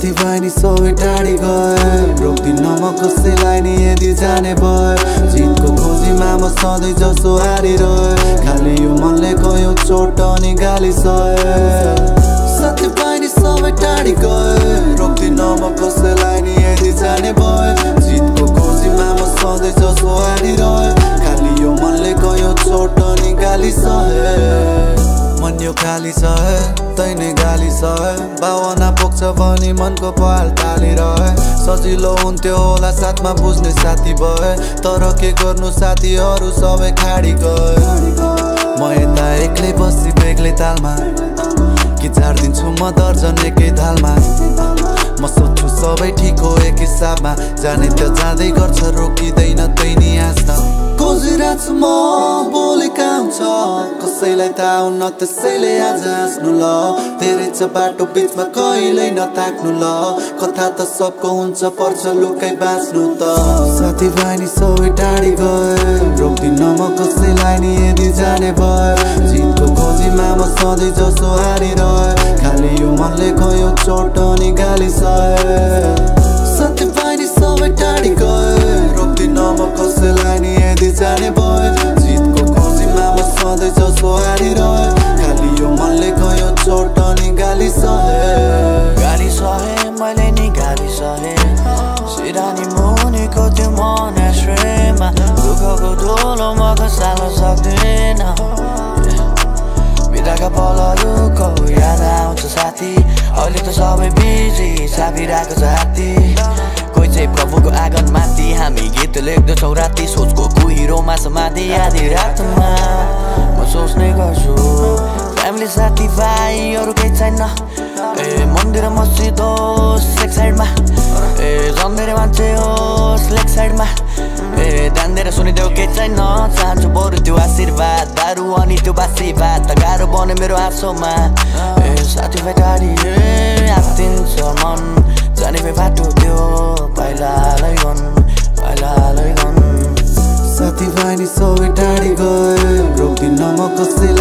साथीभाइ नि सबै टाढी गए रोक्दिन म कसैलाई नि यदि जाने भए जितको खोजीमा म सधैँ जसो हारिरहे खाली यो मनले गयो चोट अनि गाली सहे साथीभाइ नि सबै टाढी गए रोक्दिन म कसैलाई नि यदि जाने भए जितको खोजीमा म सधैँ जसो हारिरहे खाली यो मनले गयो चोट अनि गाली सहे मन यो खाली सहे तैने गाली सहे भावना पोख्छ भनी मनको पाल तालिरहे सजिलो हुन्थ्यो होला साथमा बुझ्ने साथी भए तर के गर्नु साथीहरू सबै खाडी गए म यता एक्लै बसी बेग्लै तालमा कि झार्दिन्छु म दर्जन एकै थालमा म सोच्छु सबै ठिक हो एक हिसाबमा जाने त्यो जाँदै गर्छ रोकिँदैन तैनी हाँस्न खोजिरहेछु म बोलेका हुन्छ कसैलाई थाहा हुन्न त्यसैले आज हाँस्नु ल धेरै छ बाटो बिचमा कहिल्यै नताक्नु ल कथा त सबको हुन्छ पर्छ लुकाइ बाँच्नु त साथीभाइ नि सबै टाढी गए रोक्दिन म कसैलाई नि यदि जाने भए जितको खोजीमा म सधैँ जसो हारिरहे खाली यो मनले गयो चोट अनि गाली सहे साथीभाइ नि सबै टाढी गए रोक्दिन म कसैलाई नि यदि जाने भए जितको खोजीमा म सधैँ जसो हारिरहे खाली यो मनले गयो चोट अनि गाली सहे मैले नि गाली सहे सिरानी मुनिको त्यो मन आश्रयमा दुःखको धुलो म खसाल्न सक्दिन बिदाका पलहरूको याद आउँछ साथी अहिले त सबै बिजी छापिरहेको छ हात्ती कोही चाहिँ प्रभुको आँगन माथि हामी गीत लेख्दछौँ राति सोचको कुहिरोमा समाधि आधी रातमा म सोच्ने गर्छु फ्यामिली साथीभाइहरू केही छैन मन्दिर मस्जिद होस् एक साइडमा जन धेरै मान्छे होस् लेग साइडमा ध्यान दिएर सुनिदेऊ केही छैन चाहन्छु बरु त्यो आशीर्वाद दारू अनि त्यो बासी भात त गाह्रो बन्यो मेरो आँसोमा साथीभाइ टाढी आत्तिन्छ मन जाने बाटो त्यो पाइला गन साथीभाइ नि सबै टाढी गए रोक्दिन म कसैलाई